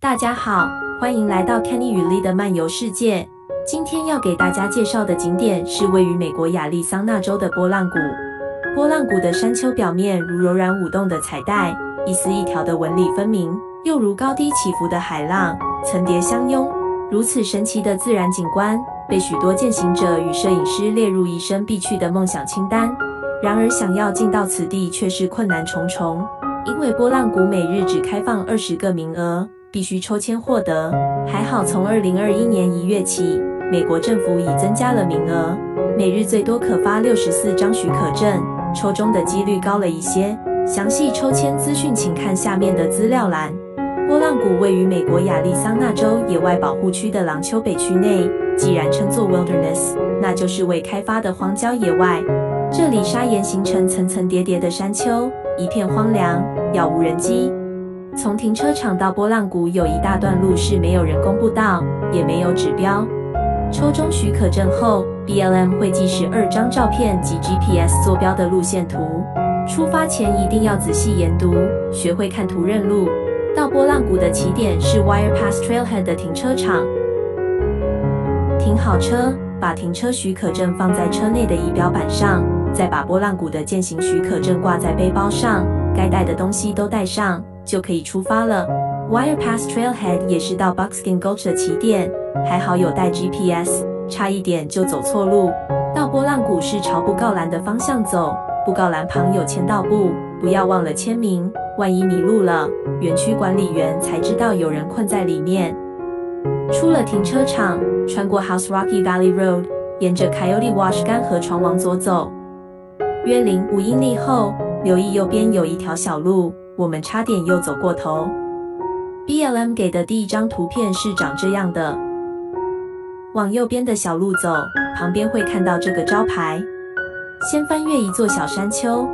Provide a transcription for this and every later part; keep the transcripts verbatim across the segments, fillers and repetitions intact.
大家好，欢迎来到 Kenny 与 Lee 的漫游世界。今天要给大家介绍的景点是位于美国亚利桑那州的波浪谷。波浪谷的山丘表面如柔软舞动的彩带，一丝一条的纹理分明，又如高低起伏的海浪，层叠相拥。如此神奇的自然景观，被许多健行者与摄影师列入一生必去的梦想清单。然而，想要进到此地却是困难重重，因为波浪谷每日只开放二十个名额，必须抽签获得。还好，从二零二一年一月起，美国政府已增加了名额，每日最多可发六十四张许可证，抽中的几率高了一些。详细抽签资讯请看下面的资料栏。波浪谷位于美国亚利桑那州野外保护区的廊丘北区内，既然称作 wilderness， 那就是未开发的荒郊野外。这里砂岩形成层层叠叠的山丘，一片荒凉，杳无人迹。从停车场到波浪谷有一大段路是没有人工步道，也没有指标。抽中许可证后 ，B L M 会寄十二张照片及 G P S 坐标的路线图。出发前一定要仔细研读，学会看图认路。到波浪谷的起点是 Wire Pass Trailhead 的停车场。停好车，把停车许可证放在车内的仪表板上，再把波浪谷的健行许可证挂在背包上，该带的东西都带上，就可以出发了。Wire Pass Trailhead 也是到 Buckskin Gulch 的起点，还好有带 G P S， 差一点就走错路。到波浪谷是朝布告栏的方向走，布告栏旁有签到簿，不要忘了签名，万一迷路了，园区管理员才知道有人困在里面。出了停车场，穿过 House Rocky Valley Road， 沿着 Coyote Wash 干河床往左走，约零五英里后，留意右边有一条小路，我们差点又走过头。B L M 给的第一张图片是长这样的。往右边的小路走，旁边会看到这个招牌。先翻越一座小山丘，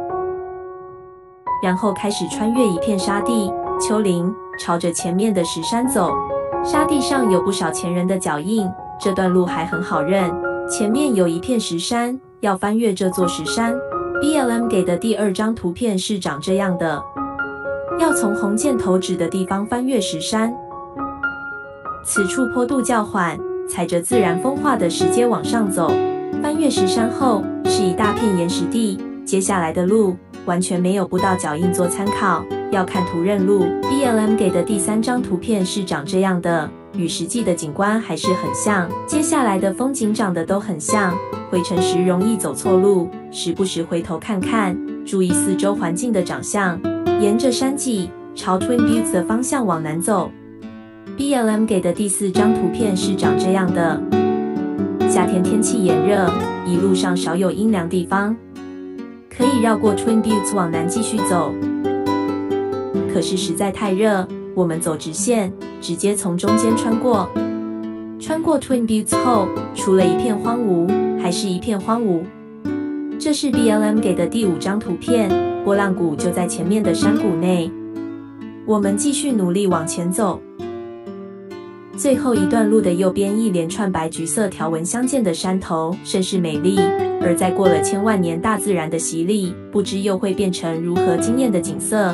然后开始穿越一片沙地、丘陵，朝着前面的石山走。沙地上有不少前人的脚印，这段路还很好认。前面有一片石山，要翻越这座石山。B L M 给的第二张图片是长这样的。要从红箭头指的地方翻越石山，此处坡度较缓，踩着自然风化的石阶往上走。翻越石山后是一大片岩石地，接下来的路完全没有步道脚印做参考，要看图认路。B L M 给的第三张图片是长这样的，与实际的景观还是很像，接下来的风景长得都很像。回程时容易走错路，时不时回头看看，注意四周环境的长相。沿着山脊朝 Twin Buttes 的方向往南走。B L M 给的第四张图片是长这样的。夏天天气炎热，一路上少有阴凉地方，可以绕过 Twin Buttes 往南继续走。可是实在太热，我们走直线，直接从中间穿过。穿过 Twin Buttes 后，除了一片荒芜，还是一片荒芜。这是 B L M 给的第五张图片，波浪谷就在前面的山谷内。我们继续努力往前走。最后一段路的右边一连串白橘色条纹相间的山头，甚是美丽。而在过了千万年大自然的洗礼，不知又会变成如何惊艳的景色。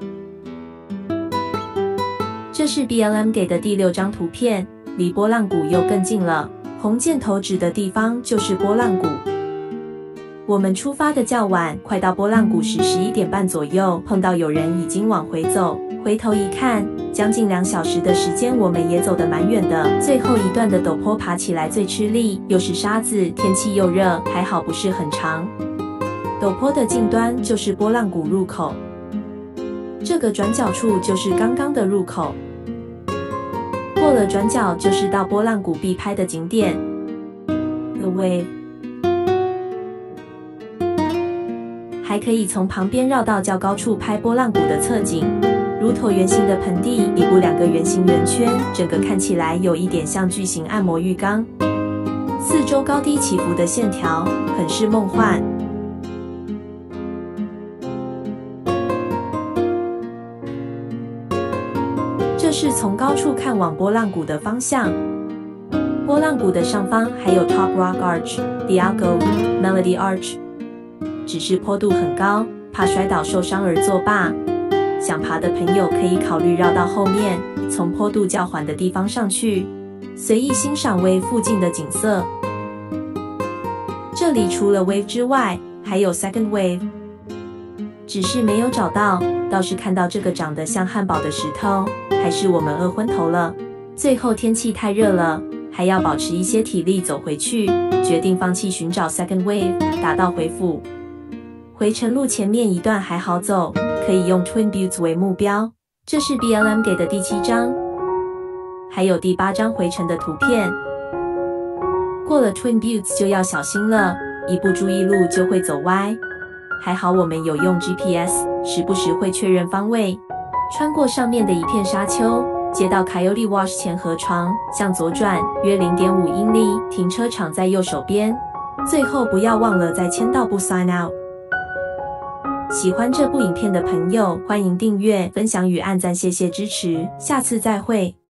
这是 B L M 给的第六张图片，离波浪谷又更近了。红箭头指的地方就是波浪谷。我们出发的较晚，快到波浪谷时十一点半左右，碰到有人已经往回走。回头一看，将近两小时的时间，我们也走得蛮远的。最后一段的陡坡爬起来最吃力，又是沙子，天气又热，还好不是很长。陡坡的近端就是波浪谷入口，这个转角处就是刚刚的入口。过了转角就是到波浪谷必拍的景点 The Wave， 还可以从旁边绕到较高处拍波浪谷的侧景。如椭圆形的盆地底部两个圆形圆圈，整个看起来有一点像巨型按摩浴缸，四周高低起伏的线条，很是梦幻。这是从高处看往波浪谷的方向。波浪谷的上方还有 Top Rock Arch、The Alcove、Melody Arch， 只是坡度很高，怕摔倒受伤而作罢。 想爬的朋友可以考虑绕到后面，从坡度较缓的地方上去，随意欣赏 Wave 附近的景色。这里除了 Wave 之外，还有 Second Wave， 只是没有找到，倒是看到这个长得像汉堡的石头，还是我们饿昏头了。最后天气太热了，还要保持一些体力走回去，决定放弃寻找 Second Wave， 打道回府。回程路前面一段还好走，可以用 Twin Buttes 为目标，这是 B L M 给的第七张，还有第八张回程的图片。过了 Twin Buttes 就要小心了，一不注意路就会走歪。还好我们有用 G P S， 时不时会确认方位。穿过上面的一片沙丘，接到 Coyote Wash 前河床，向左转约 零点五英里，停车场在右手边。最后不要忘了在签到簿 sign out。喜欢这部影片的朋友，欢迎订阅、分享与按赞，谢谢支持，下次再会。